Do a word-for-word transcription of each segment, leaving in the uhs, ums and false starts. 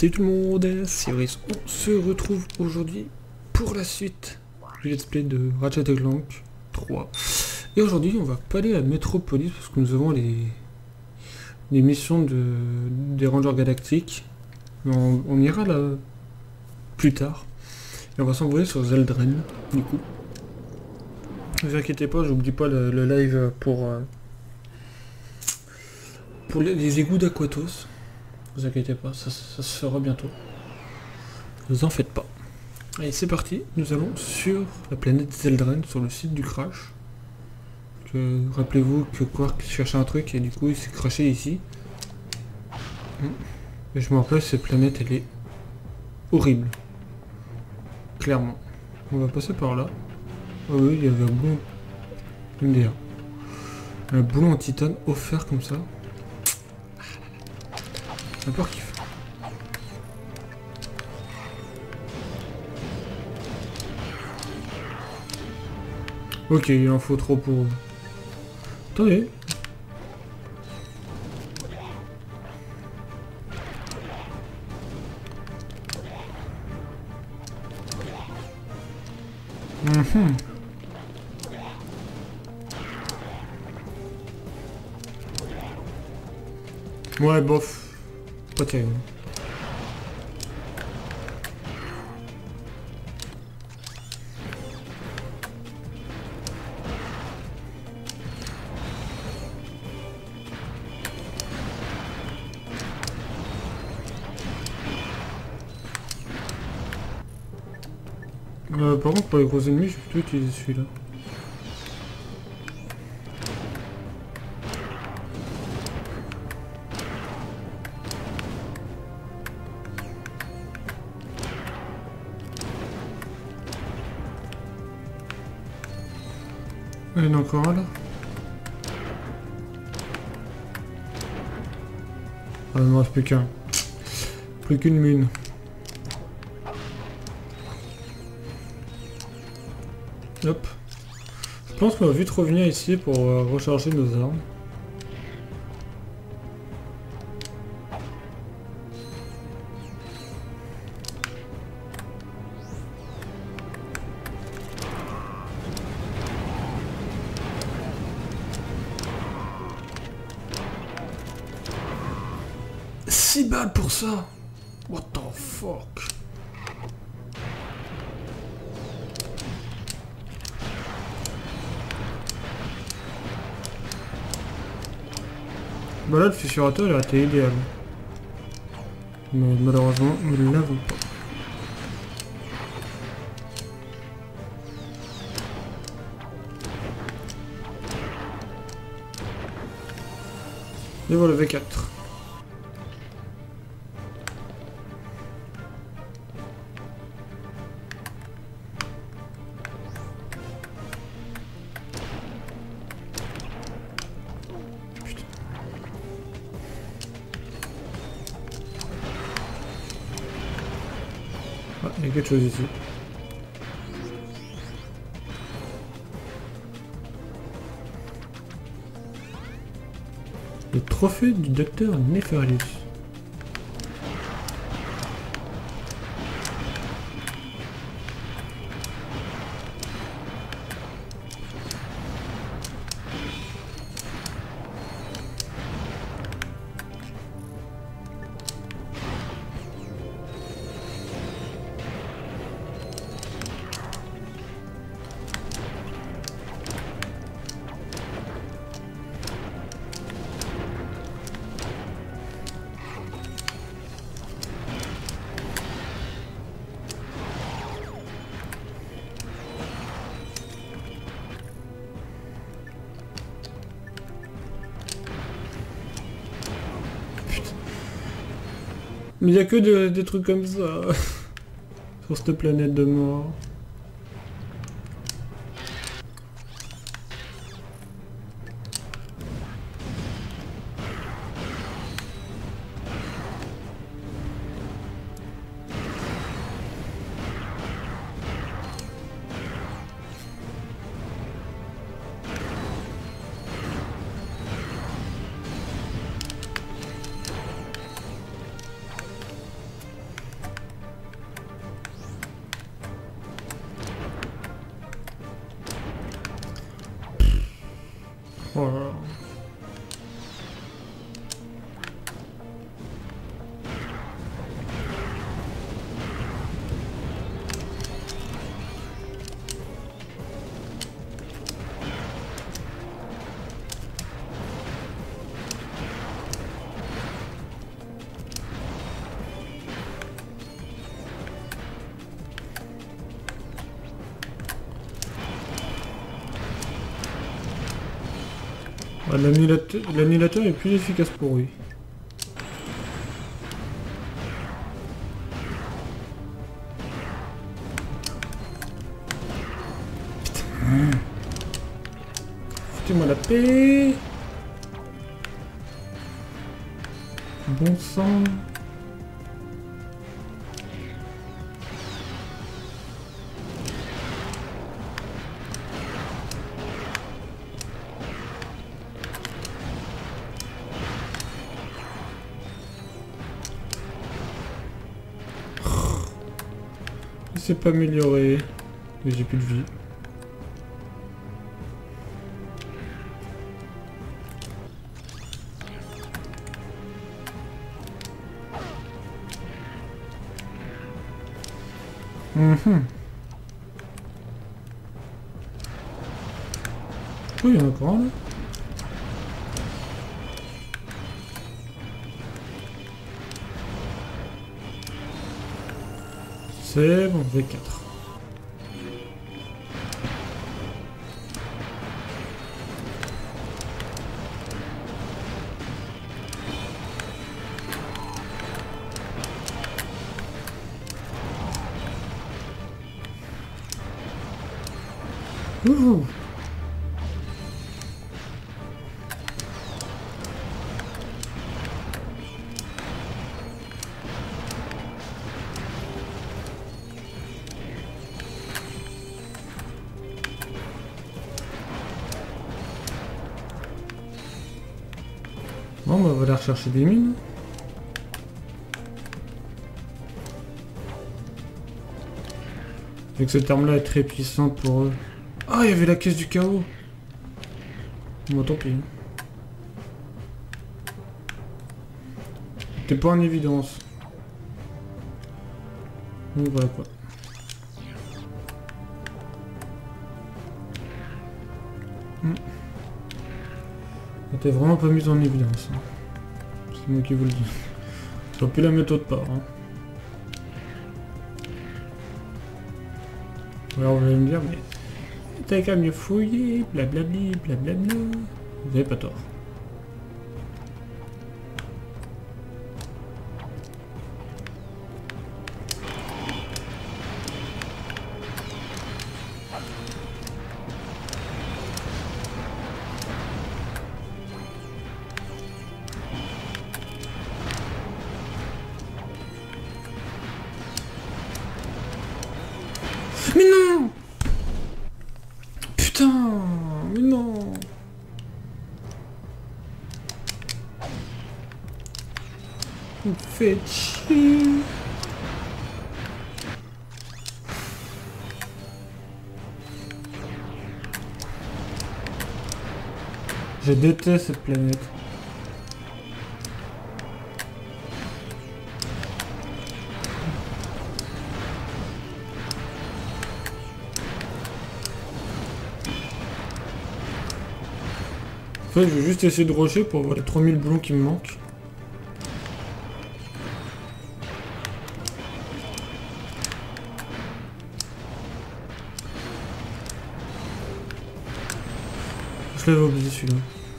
Salut tout le monde, c'est Iris. On se retrouve aujourd'hui pour la suite du let's play de Ratchet et Clank trois. Et aujourd'hui on va pas aller à Metropolis parce que nous avons les, les missions de, des Rangers Galactiques. Mais on, on ira là plus tard. Et on va s'envoler sur Zeldren du coup. Ne vous inquiétez pas, j'oublie pas le, le live pour, euh, pour les, les égouts d'Aquatos. Ne vous inquiétez pas, ça, ça se fera bientôt. Ne vous en faites pas. Allez, c'est parti. Nous allons sur la planète Zeldren, sur le site du crash. Rappelez-vous que Quark cherchait un truc et du coup il s'est crashé ici. Et je me rappelle, cette planète elle est horrible. Clairement. On va passer par là. Ah oui, il y avait un boulon. M D A. Un boulon en titane offert comme ça. J'ai peur qu'il fait. Ok, il en faut trop pour... Attendez. Mm-hmm. Ouais, bof. Pas terrible. Euh, par contre, pour les gros ennemis, je vais plutôt utiliser celui-là. Il y en a encore un là. Ah, il ne me reste plus qu'un. Plus qu'une mine. Hop. Je pense qu'on va vite revenir ici pour euh, recharger nos armes. six balles pour ça. What the fuck. Bah là le fissurateur il a été idéal. Mais malheureusement nous ne l'avons pas. Et voilà le V quatre. Ah, il y a quelque chose ici. Le trophée du docteur Nefarius. Mais il n'y a que de, des trucs comme ça sur cette planète de mort. Oh là là. L'annulateur est plus efficace pour lui. Putain. Foutez-moi la paix. Bon sang. C'est pas amélioré, mais j'ai plus de vie. Mmh. Oui, il y en a encore un là. C'est bon, V quatre. Ouh. Bon, bah, on va aller rechercher des mines. Vu que cette arme-là est très puissante pour eux. Ah, il y avait la caisse du chaos. Bon, tant pis. T'es pas en évidence. Donc voilà quoi. Hmm. T'es vraiment pas mise en évidence. Hein. C'est moi qui vous le dis. J'aurais pu la mettre autre part. Hein. Alors vous allez me dire, mais t'as qu'à mieux fouiller, blablabli, blablabla. Vous avez pas tort. Mais non! Putain! Mais non! Vous me faites chier! Je déteste cette planète. En fait, je vais juste essayer de rusher pour avoir les trois mille blonds qui me manquent. Je l'avais oublié celui-là.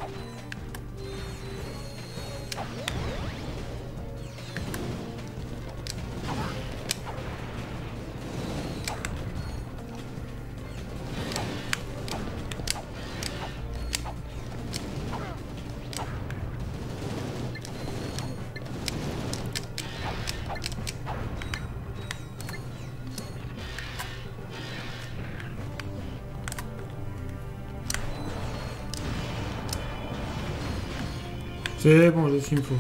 C'est bon, j'ai ce qu'il me faut.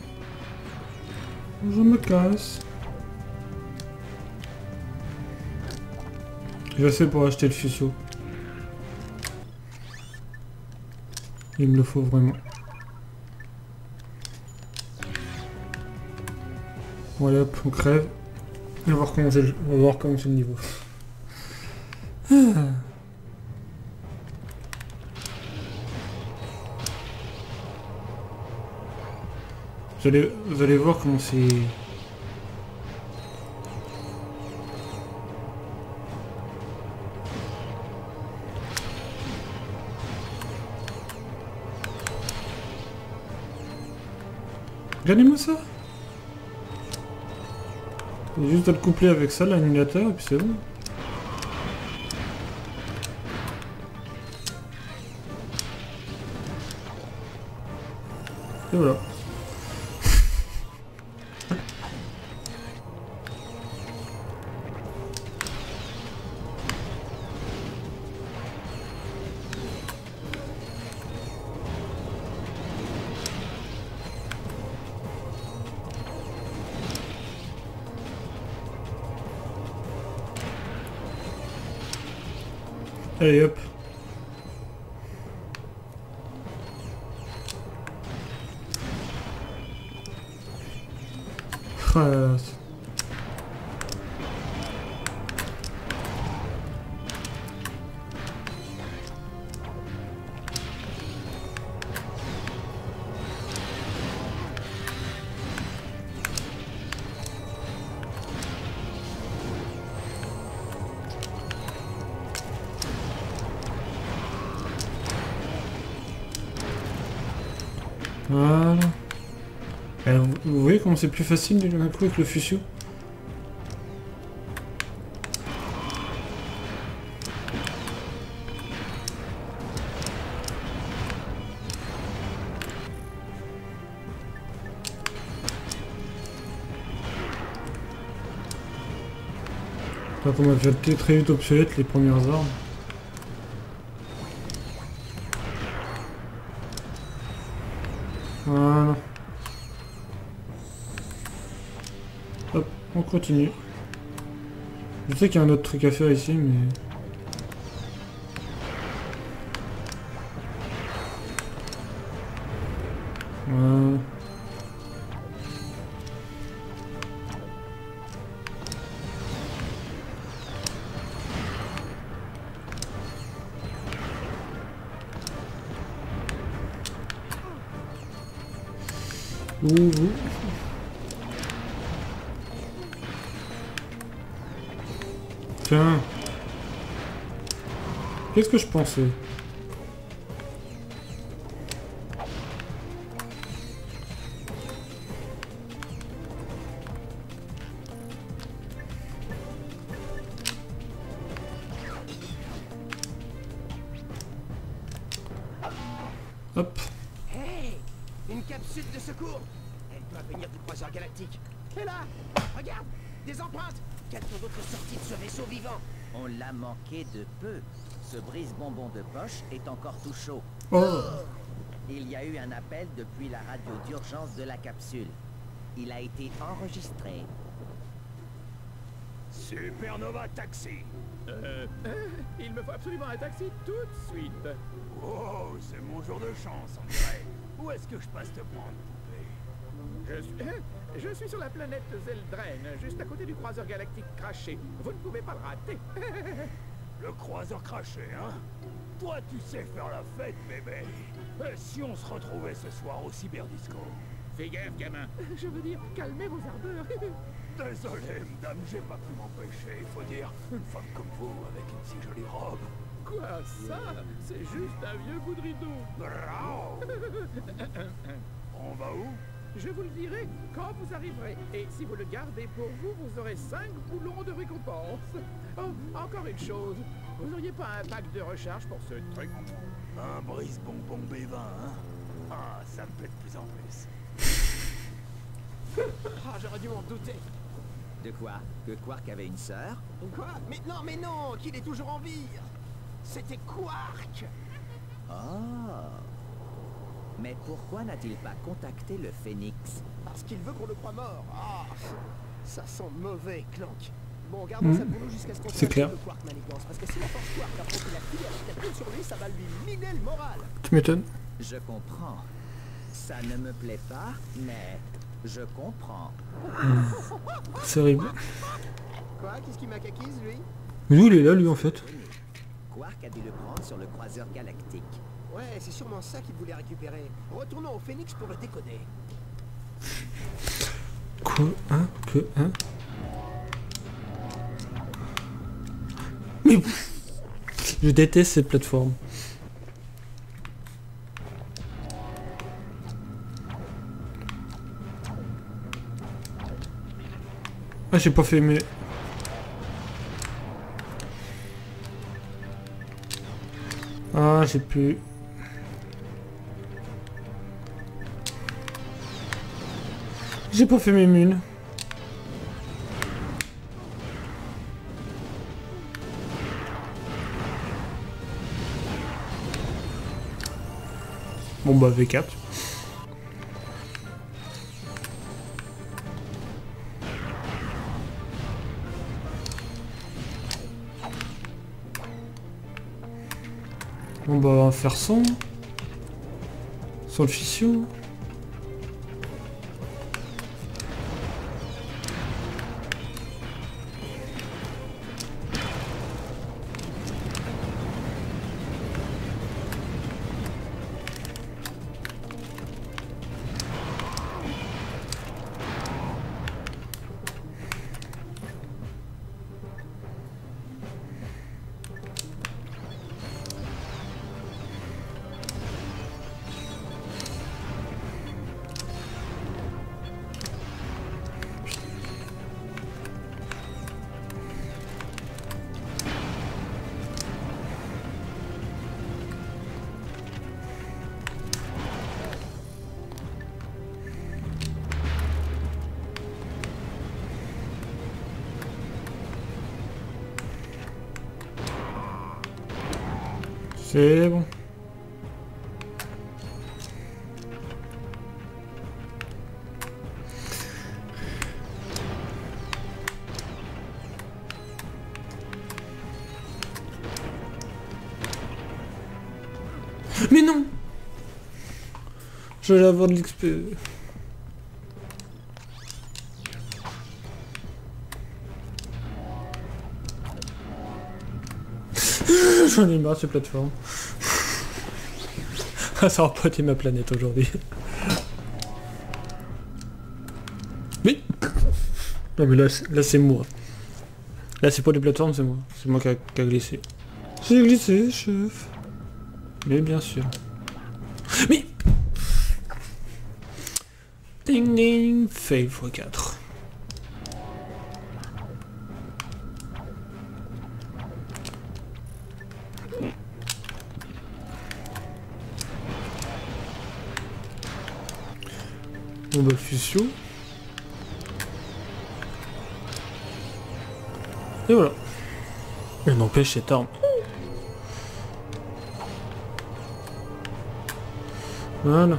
Je me casse. J'ai assez pour acheter le fuseau. Il me le faut vraiment. Voilà, hop, on crève. On va voir comment c'est le, on va voir comment c'est le niveau. Ah. Vous allez, vous allez voir comment c'est... Regardez-moi ça. Il y a juste à le coupler avec ça, l'annulateur, et puis c'est bon. Et voilà. Allez hop. Ah, voilà. Alors, vous, vous voyez comment c'est plus facile d'un coup avec le fusil. Donc on m'a fait très vite obsolète les premières armes. Voilà. Hop, on continue. Je sais qu'il y a un autre truc à faire ici, mais... Voilà. Ouh, ouh. Tiens. Qu'est-ce que je pensais? Hop. Hey, une capsule de secours. Elle doit venir du croiseur galactique. Et là, regarde, des empreintes. Quelles sont d'autres sorties de ce vaisseau vivant? On l'a manqué de peu. Ce brise-bonbon de poche est encore tout chaud. Oh. Il y a eu un appel depuis la radio d'urgence de la capsule. Il a été enregistré. Supernova Taxi. Euh, euh, il me faut absolument un taxi tout de suite. Oh, c'est mon jour de chance, on dirait. Où est-ce que je passe te prendre, poupée? Je suis, euh, je suis sur la planète Zeldren, juste à côté du croiseur galactique craché. Vous ne pouvez pas le rater. Le croiseur craché, hein? Toi, tu sais faire la fête, bébé. Et si on se retrouvait ce soir au cyberdisco? Fais gaffe, gamin. Je veux dire, calmez vos ardeurs. Désolé, madame, j'ai pas pu m'empêcher, il faut dire. Une femme comme vous, avec une si jolie robe. Quoi, ça? C'est juste un vieux bout de rideau. Bravo. On va où? Je vous le dirai quand vous arriverez. Et si vous le gardez pour vous, vous aurez cinq boulons de récompense. Oh, encore une chose. Vous n'auriez pas un pack de recharge pour ce truc? Un brise-bonbon B vingt, hein? Ah, ça me plaît de plus en plus. Ah, j'aurais dû m'en douter. De quoi? Que Quark avait une sœur? Quoi? Mais non, mais non, qu'il est toujours en vie. C'était Quark. Oh. Mais pourquoi n'a-t-il pas contacté le Phénix? Parce qu'il veut qu'on le croie mort. Ah, ça sent mauvais, Clank. Bon, gardons Mmh. ça pour nous jusqu'à ce qu'on C'est clair. le Quark manigance. Parce que si la force Quark apprend qu'il a fini à lui sur lui, ça va lui miner le moral. Tu m'étonnes. Je comprends. Ça ne me plaît pas, mais je comprends. C'est horrible. Quoi? Qu'est-ce qui macaquise, lui? Mais d'où il est là, lui, en fait? Quark a dû le prendre sur le croiseur galactique. Ouais, c'est sûrement ça qu'il voulait récupérer. Retournons au Phénix pour le décoder. Quoi? Hein? Que? Hein? Mais... Je déteste cette plateforme. Ah, j'ai pas fait mais... Ah, j'ai pu... J'ai pas fait mes mules. Bon bah V quatre. Bon bah on va faire sans. Sans le fissure. C'est bon. Mais non! Je vais avoir de l'X P. J'en ai marre de ces plateformes. Ça aura pas été ma planète aujourd'hui. Mais non mais là, là c'est moi. Là c'est pas des plateformes, c'est moi. C'est moi qui a, qui a glissé. J'ai glissé, chef. Mais bien sûr. Mais ding ding, fail fois quatre. Bon bah fusion. Et voilà. Mais n'empêche cette arme. Voilà.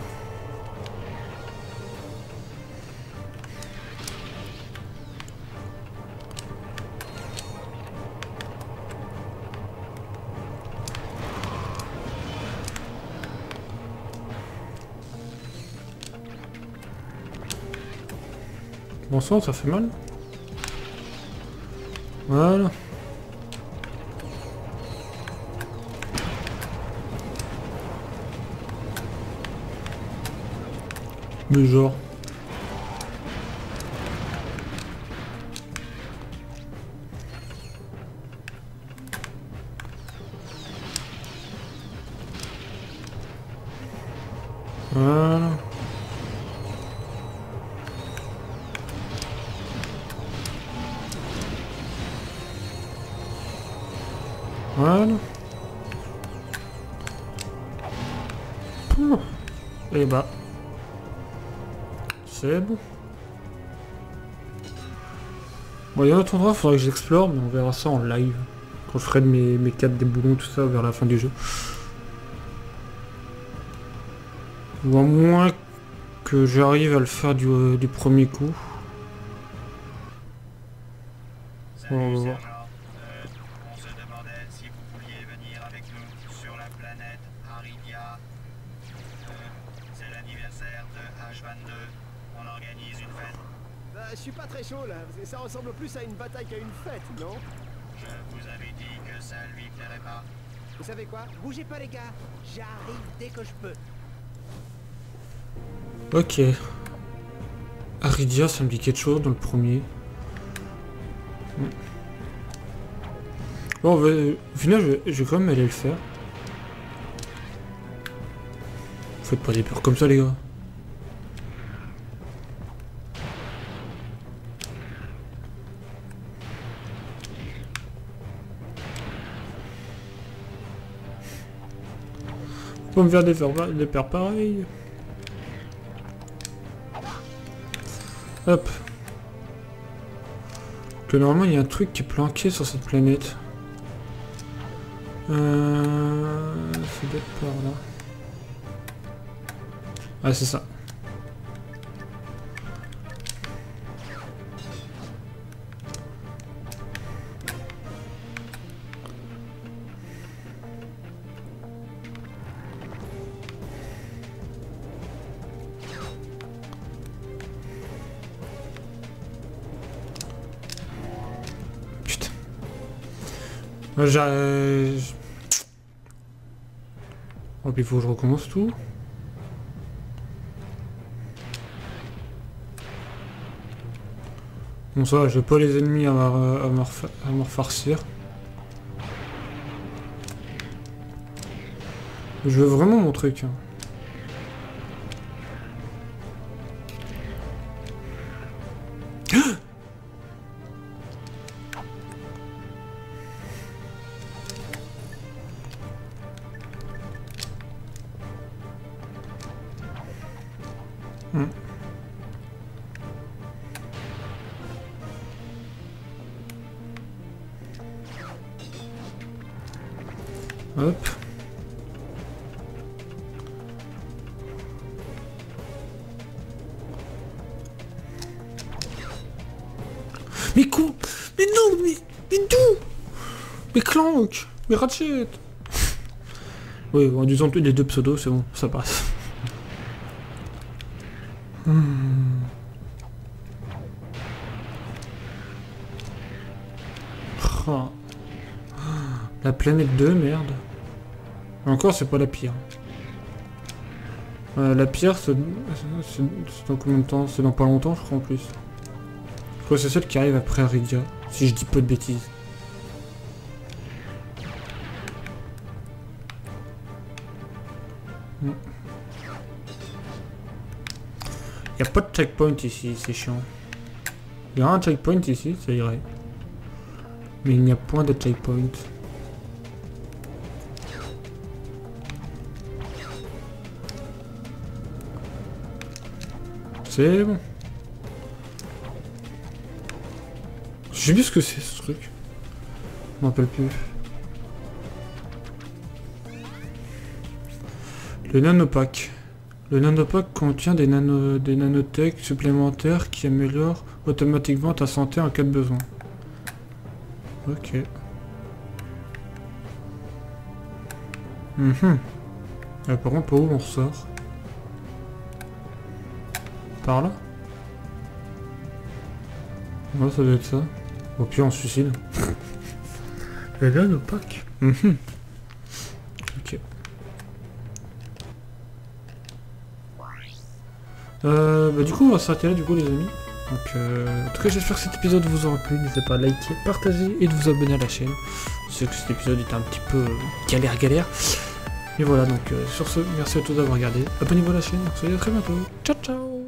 Bon sang, ça fait mal. Voilà. Mais genre. Voilà. Voilà. Ouh. Et bah. C'est bon. Bon, il y a un autre endroit, il faudrait que j'explore, mais on verra ça en live. Quand je ferai de mes, mes quatre des boulons, tout ça, vers la fin du jeu. Ou à moins que j'arrive à le faire du, euh, du premier coup. Salut, On va voir. sergent. Euh, on se demandait si vous vouliez venir avec nous sur la planète Aridia. l'anniversaire de H vingt-deux. On organise une fête. Bah, je suis pas très chaud là, parce que ça ressemble plus à une bataille qu'à une fête, non? Je vous avais dit que ça lui plairait pas. Vous savez quoi? Bougez pas les gars, j'arrive dès que je peux. Ok. Aridia, ça me dit quelque chose dans le premier. Bon, va, au final, je vais, je vais quand même aller le faire. Faites pas des peurs comme ça, les gars. Faut me faire des peurs, des peurs pareils. Hop. Que normalement il y a un truc qui est planqué sur cette planète. Euh... C'est d'être par là. Ah c'est ça. J'ai... Oh, puis il faut que je recommence tout. Bon ça va, j'ai pas les ennemis à me, à me, refa... à me refarcir. Je veux vraiment mon truc. Hein. Hmm. Hop. Mais quoi? Mais non, mais... Mais d'où? Mais Clank? Mais Ratchet? Oui, en disant les deux pseudos, c'est bon, ça passe. Hmm. Oh. La planète deux, merde. Encore, c'est pas la pire. Euh, la pire, c'est dans combien de temps? C'est dans pas longtemps, je crois, en plus. Je crois que c'est celle qui arrive après Aridia, si je dis pas de bêtises. Hmm. Il n'y a pas de checkpoint ici, c'est chiant. Il y a un checkpoint ici, ça irait. Mais il n'y a point de checkpoint. C'est bon. Je sais plus ce que c'est ce truc. Je m'en rappelle plus. Le nanopack. Le nanopack contient des, nano, des nanotech supplémentaires qui améliorent automatiquement ta santé en cas de besoin. Ok. Mhm. Et par contre, par où on ressort? Par là? Ouais, ça doit être ça. Au pire, on se suicide. Le nanopack. Mhm. Ok. Euh, bah du coup on va s'arrêter là du coup les amis. Donc euh, en tout cas j'espère que cet épisode vous aura plu. N'hésitez pas à liker, partager et de vous abonner à la chaîne. Je sais que cet épisode était un petit peu galère galère. Et voilà donc euh, sur ce, merci à tous d'avoir regardé. Abonnez-vous à la chaine, on se dit à très bientôt. Ciao ciao.